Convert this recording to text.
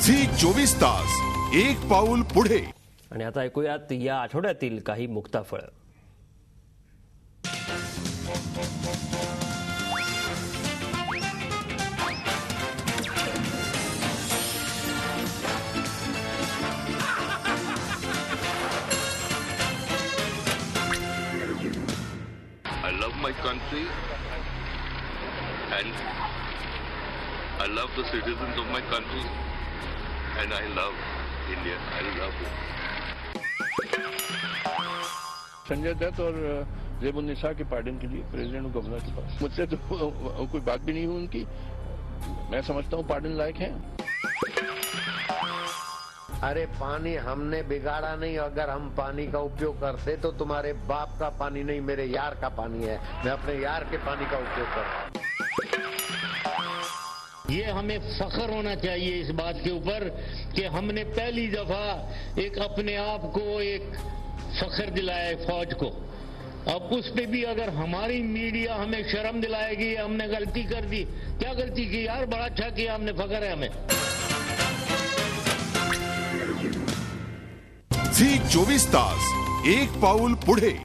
झी 24 तास एक पाऊल पुढे. आणि आता ऐकूयात या आठवड्यातील काही मुक्ताफळं. I love my country and I love the citizens of my country and I love India. I love it. Sanjay Dutt और ज़ेबुन्निसा के पार्डन के लिए प्रेसिडेंट और गवर्नर के पास मुझसे तो कोई बात भी नहीं हुई उनकी. मैं समझता हूँ पार्डन लायक है. अरे पानी हमने बिगाड़ा नहीं. अगर हम पानी का उपयोग करते तो तुम्हारे बाप का पानी नहीं, मेरे यार का पानी है. मैं अपने यार के पानी का उपयोग कर रहा हूँ. ये हमें फख्र होना चाहिए इस बात के ऊपर कि हमने पहली दफा एक अपने आप को एक फख्र दिलाया है फौज को. अब उस पे भी अगर हमारी मीडिया हमें शर्म दिलाएगी, हमने गलती कर दी. क्या गलती की यार? बड़ा अच्छा किया हमने, फख्र है हमें. झी 24 तास एक पाऊल पुढे.